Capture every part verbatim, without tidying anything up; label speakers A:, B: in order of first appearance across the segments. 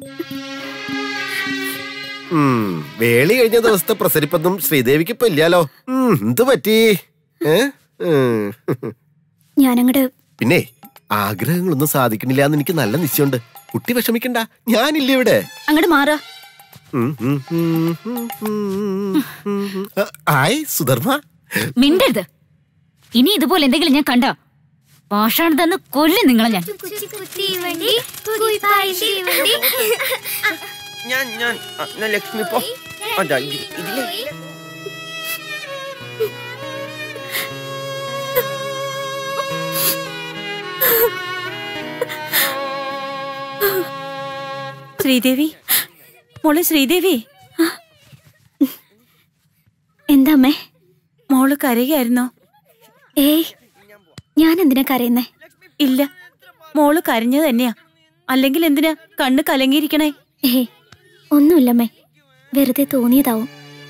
A: വേളി കഴിഞ്ഞ ദിവസത്തെ പ്രസരിപ്പൊന്നും ശ്രീദേവിക്ക് ഇപ്പൊ ഇല്ലാലോ. എന്ത് പറ്റി?
B: ഞാനങ്ങട്
A: പിന്നെ ആഗ്രഹങ്ങളൊന്നും സാധിക്കണില്ല എന്ന് എനിക്ക് നല്ല നിശ്ചയമുണ്ട്. കുട്ടി വിഷമിക്കണ്ട, ഞാനില്ല ഇവിടെ.
B: അങ്ങോട്ട് മാറാ.
A: ആയ് സുധർമ്മ,
B: മിണ്ടരുത്. ഇനി ഇതുപോലെ എന്തെങ്കിലും ഞാൻ കണ്ട ഭാഷാണ് തന്ന് കൊല്ലും നിങ്ങളെ ഞാൻ.
C: ഞാൻ ഞാൻ ലക്ഷ്മി പോ. അതാ ഇതിലെ
B: ശ്രീദേവി, മോള് ശ്രീദേവി. എന്താ അമ്മേ? മോള് കരയായിരുന്നോ? ഏയ്, ഞാൻ എന്തിനാ കരയുന്നേ? ഇല്ല, മോള് കരഞ്ഞത് തന്നെയാ. അല്ലെങ്കിൽ എന്തിനാ കണ്ണ് കലങ്ങിയിരിക്കണേ? ഏ ഒന്നുമില്ലമ്മേ, വെറുതെ തോന്നിയതാവും.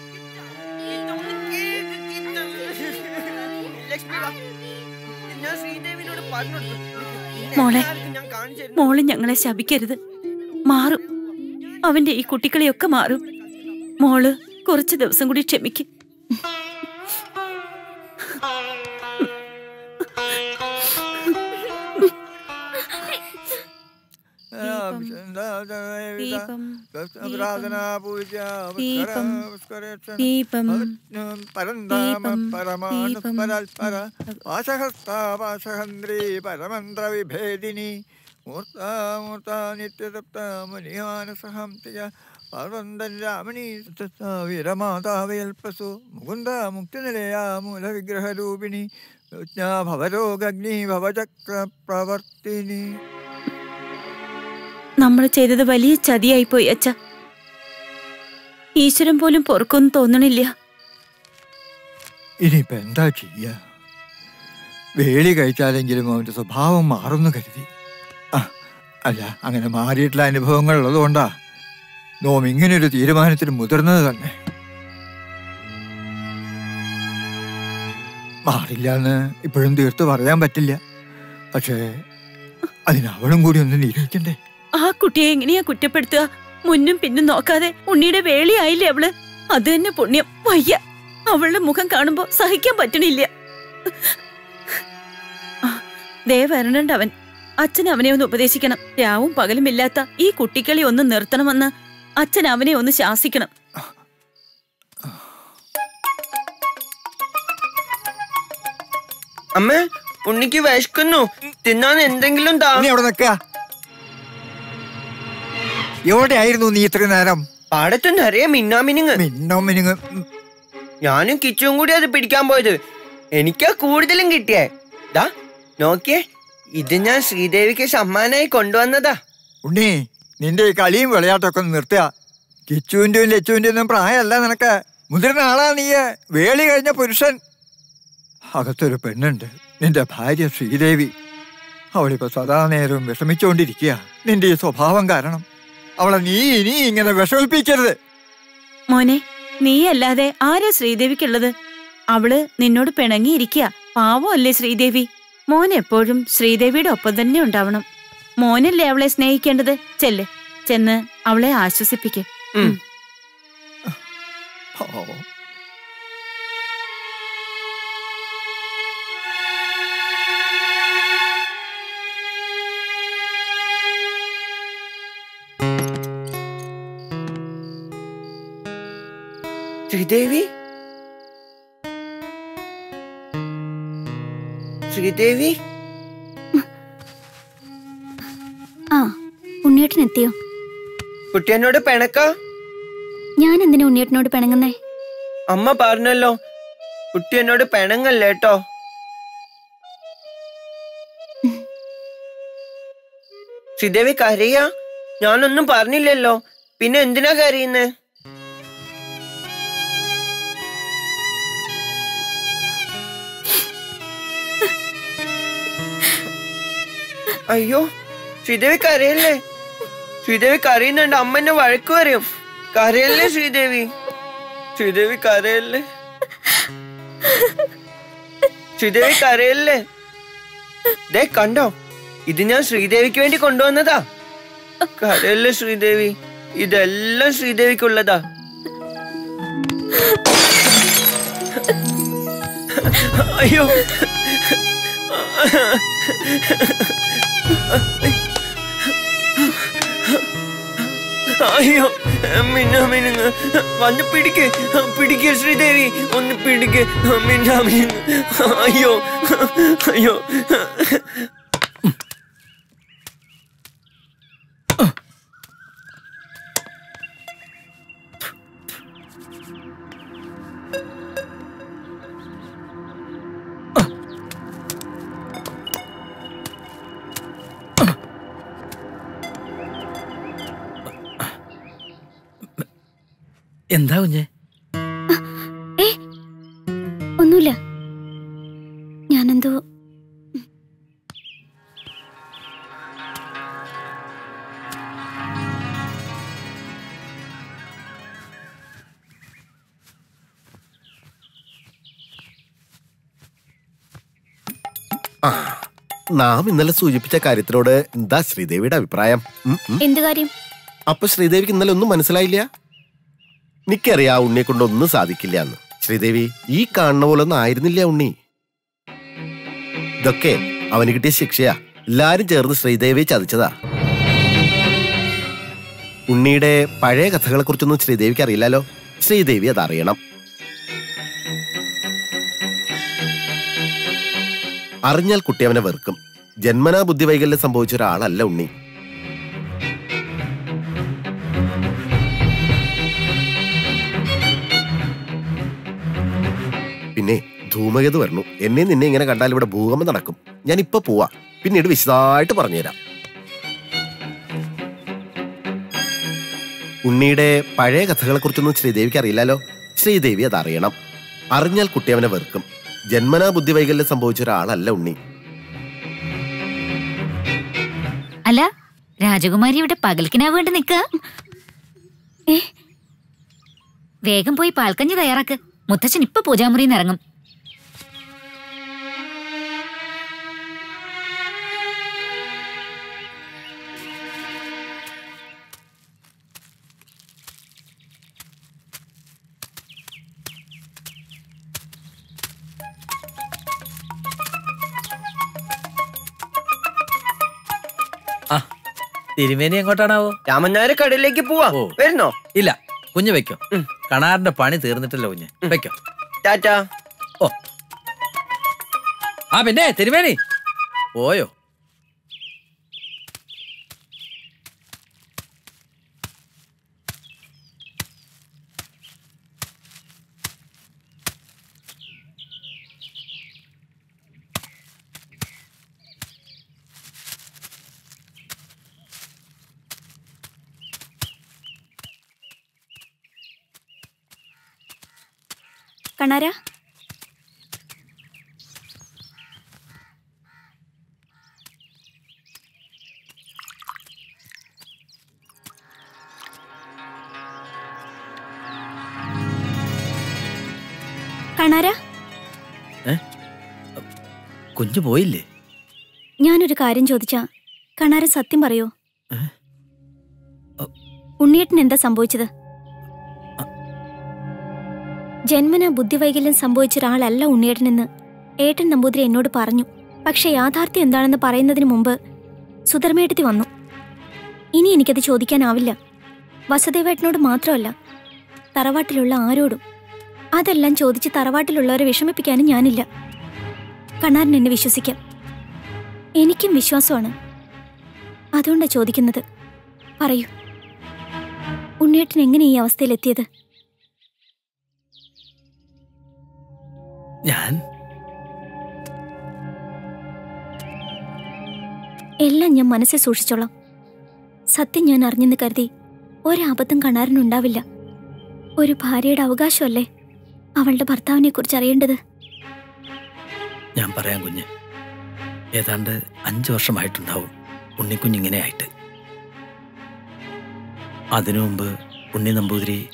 B: മോളെ, മോള് ഞങ്ങളെ ശപിക്കരുത്. മാറും, അവന്റെ ഈ കുട്ടികളെയൊക്കെ മാറും. മോള് കുറച്ച് ദിവസം കൂടി ക്ഷമിക്കും.
D: മുകുന്ദ മുക്തിനിലയാമൂല വിഗ്രഹരൂപിണി ഭവരോഗഗ്നി ഭവചക്ര പ്രവർത്തിനി.
B: നമ്മൾ ചെയ്തത് വലിയ ചതിയായി പോയി അച്ഛ. ഈശ്വരൻ പോലും പൊറുക്കൊന്നും തോന്നണില്ല.
D: ഇനിയിപ്പോ എന്താ ചെയ്യ? വേളി കഴിച്ചാലെങ്കിലും അവന്റെ സ്വഭാവം മാറുന്നു കരുതി. അല്ല, അങ്ങനെ മാറിയിട്ടുള്ള അനുഭവങ്ങൾ ഉള്ളതുകൊണ്ടാ നോം ഇങ്ങനെയൊരു തീരുമാനത്തിന് മുതിർന്നത് തന്നെ. മാറില്ല എന്ന് ഇപ്പോഴും തീർത്ത് പറയാൻ പറ്റില്ല. പക്ഷേ അതിനവളും കൂടി ഒന്ന് നിരീക്ഷിക്കണ്ടേ?
B: ആ കുട്ടിയെ എങ്ങനെയാ കുറ്റപ്പെടുത്തുക? മുന്നും പിന്നും നോക്കാതെ ഉണ്ണിയുടെ വേളിയായില്ലേ അവള്. അത് തന്നെ പുണ്യം. വയ്യ, അവളുടെ മുഖം കാണുമ്പോ സഹിക്കാൻ പറ്റണില്ല. ദേ വരണുണ്ട് അവൻ. അച്ഛൻ അവനെ ഒന്ന് ഉപദേശിക്കണം. രാവും പകലും ഇല്ലാത്ത ഈ കുട്ടികളെ ഒന്ന് നിർത്തണമെന്ന് അച്ഛൻ അവനെ ഒന്ന് ശാസിക്കണം.
C: അമ്മ, ഉണ്ണിക്ക് വിശക്കുന്നു, തിന്നാൻ എന്തെങ്കിലും താ.
D: അവിടെ നിക്ക. എവിടെയായിരുന്നു നീ ഇത്ര നേരം?
C: പാടത്ത് നിറയെ മിന്നാമിനുങ്ങ്.
D: മിന്നോ മിനുങ്ങ്.
C: ഞാനും കിച്ചും കൂടി അത് പിടിക്കാൻ പോയത്. എനിക്കാ കൂടുതലും കിട്ടിയേ. ദാ നോക്കിയേ, ഇത് ഞാൻ ശ്രീദേവിക്ക് സമ്മാനായി കൊണ്ടുവന്നതാ.
D: ഉണ്ണി, നിന്റെ ഈ കളിയും വിളയാട്ടൊക്കെ നിർത്തുക. കിച്ചുവിന്റെയും ലച്ചുവിന്റെ ഒന്നും പ്രായമല്ല നിനക്ക്. മുതിർന്ന ആളാ നീ, വേളി കഴിഞ്ഞ പുരുഷൻ. അകത്തൊരു പെണ്ണുണ്ട്, നിന്റെ ഭാര്യ ശ്രീദേവി. അവളിപ്പോ സദാ നേരവും വിഷമിച്ചുകൊണ്ടിരിക്കുക നിന്റെ ഈ സ്വഭാവം കാരണം. അവളെ നീ ഇനി ഇങ്ങനെ വിഷമിപ്പിക്കരുത്.
B: മോനെ, നീ അല്ലാതെ ആരാ ശ്രീദേവിക്കുള്ളത്? അവള് നിന്നോട് പിണങ്ങിയിരിക്കുക. പാവമല്ലേ ശ്രീദേവി. മോൻ എപ്പോഴും ശ്രീദേവിയുടെ ഒപ്പം തന്നെ ഉണ്ടാവണം. മോനല്ലേ അവളെ സ്നേഹിക്കേണ്ടത്. ചെല്ല്, ചെന്ന് അവളെ ആശ്വസിപ്പിക്കും.
C: ശ്രീദേവി, ശ്രീദേവി.
B: ആ, ഉണ്ണിയേട്ടനെത്തിയോ?
C: കുട്ടിയനോട് പിണക്ക?
B: ഞാൻ എന്തിനാ ഉണ്ണിയേട്ടനോട് പിണങ്ങുന്നേ?
C: അമ്മ പറഞ്ഞല്ലോ, കുട്ടിയനോട് പിണങ്ങല്ലേട്ടോ. ശ്രീദേവി കരയാ? ഞാനൊന്നും പറഞ്ഞില്ലല്ലോ, പിന്നെ എന്തിനാ കരയുന്നേ? അയ്യോ, ശ്രീദേവി കരയല്ലേ? ശ്രീദേവി കരയുന്നുണ്ട്, അമ്മ എന്നെ വഴക്ക് പറയും. കരയല്ലേ ശ്രീദേവി? ശ്രീദേവി കരയല്ലേ? ശ്രീദേവി കരയല്ലേ? ദേ കണ്ടോ, ഇത് ഞാൻ ശ്രീദേവിക്ക് വേണ്ടി കൊണ്ടുവന്നതാ. കരയല്ലേ ശ്രീദേവി, ഇതെല്ലാം ശ്രീദേവിക്കുള്ളതാ. അയ്യോ അയ്യോ മിന്നാ മിനുങ്ങ് വന്ന് പിടിക്ക് പിടിക്ക് ശ്രീദേവി, ഒന്ന് പിടിക്ക് മിന്നാ മിനുങ്ങ്. അയ്യോ അയ്യോ
E: എന്താ കുഞ്ഞെ?
F: ഒന്നുമില്ല, ഞാനെന്തോ
A: നാം ഇന്നലെ സൂചിപ്പിച്ച കാര്യത്തിനോട് എന്താ ശ്രീദേവിയുടെ അഭിപ്രായം?
F: എന്ത് കാര്യം?
A: അപ്പൊ ശ്രീദേവിക്ക് ഇന്നലെ ഒന്നും മനസ്സിലായില്ല? എനിക്കറിയാ ഉണ്ണിയെ കൊണ്ട് ഒന്നും സാധിക്കില്ല എന്ന്. ശ്രീദേവി, ഈ കാണുന്ന പോലെ ഒന്നും ആയിരുന്നില്ല ഉണ്ണി. ഇതൊക്കെ അവന് കിട്ടിയ ശിക്ഷയാ. എല്ലാരും ചേർന്ന് ശ്രീദേവിയെ ചതിച്ചതാ. ഉണ്ണിയുടെ പഴയ കഥകളെ കുറിച്ചൊന്നും ശ്രീദേവിക്ക് അറിയില്ലല്ലോ. ശ്രീദേവി അതറിയണം. അറിഞ്ഞാൽ കുട്ടി അവനെ വെറുക്കും. ജന്മനാ ബുദ്ധിവൈകല്യം സംഭവിച്ച ഒരാളല്ല ഉണ്ണി. പിന്നെ ധൂമകേതു വരണു. എന്നെ നിന്നെ ഇങ്ങനെ കണ്ടാൽ ഇവിടെ ഭൂകമ്പം നടക്കും. ഞാൻ ഇപ്പൊ പോവാ, പിന്നീട് വിശദമായിട്ട് പറഞ്ഞുതരാം. ഉണ്ണിയുടെ പഴയ കഥകളെ കുറിച്ചൊന്നും ശ്രീദേവിക്ക് അറിയില്ലല്ലോ. ശ്രീദേവി അതറിയണം. അറിഞ്ഞാൽ കുട്ടി അവനെ വെറുക്കും. ജന്മനാ ബുദ്ധിവൈകല്യം സംഭവിച്ച ഒരാളല്ല ഉണ്ണി.
G: അല്ല, രാജകുമാരി ഇവിടെ പകൽക്കിനാ വേണ്ടി നിക്ക. വേഗം പോയി പാൽക്കഞ്ഞി തയ്യാറാക്ക്. മുത്തച്ഛൻ ഇപ്പൊ പൂജാമുറിന്ന് ഇറങ്ങും.
E: തിരുമേനി എങ്ങോട്ടാണാവോ?
C: രാമനായരെ കടയിലേക്ക് പോവാ. വരുന്നോ?
E: ഇല്ല, കുഞ്ഞ് വെക്കോ. കണാറിന്റെ പണി തീർന്നിട്ടല്ലോ കുഞ്ഞ്, വെക്കോ.
C: ടാറ്റാ.
E: ഓ ആ പിന്നെ തിരുമേനി പോയോ?
F: കണാര, കണാര,
E: കുഞ്ഞു പോയില്ലേ?
F: ഞാനൊരു കാര്യം ചോദിച്ചാ കണാരൻ സത്യം പറയോ? ഉണ്ണിയേട്ടൻ എന്താ സംഭവിച്ചത്? ജന്മനാ ബുദ്ധിവൈകല്യം സംഭവിച്ച ഒരാളല്ല ഉണ്ണിയേട്ടനെന്ന് ഏട്ടൻ നമ്പൂതിരി എന്നോട് പറഞ്ഞു. പക്ഷെ യാഥാർത്ഥ്യം എന്താണെന്ന് പറയുന്നതിന് മുമ്പ് സുധർമ്മേട്ടത്തി വന്നു. ഇനി എനിക്കത് ചോദിക്കാനാവില്ല. വസുദേവേട്ടനോട് മാത്രമല്ല, തറവാട്ടിലുള്ള ആരോടും. അതെല്ലാം ചോദിച്ച് തറവാട്ടിലുള്ളവരെ വിഷമിപ്പിക്കാനും ഞാനില്ല. കണാരൻ എന്നെ വിശ്വസിക്കാം. എനിക്കും വിശ്വാസമാണ്. അതുകൊണ്ടാ ചോദിക്കുന്നത്. പറയൂ, ഉണ്ണിയേട്ടൻ എങ്ങനെ ഈ അവസ്ഥയിലെത്തിയത്?
E: ഞാൻ
F: എല്ലാം ഞാൻ മനസ്സിൽ സൂക്ഷിച്ചോളാം. സത്യം ഞാൻ അറിഞ്ഞെന്ന് കരുതി ഒരബദ്ധം കണാരനുണ്ടാവില്ല. ഒരു ഭാര്യയുടെ അവകാശമല്ലേ അവളുടെ ഭർത്താവിനെ കുറിച്ച് അറിയേണ്ടത്.
E: ഞാൻ പറയാം കുഞ്ഞ്. ഏതാണ്ട് അഞ്ചു വർഷമായിട്ടുണ്ടാവും ഉണ്ണിക്കുഞ്ഞിങ്ങനെ ആയിട്ട്. അതിനു മുമ്പ് ഉണ്ണി നമ്പൂതിരി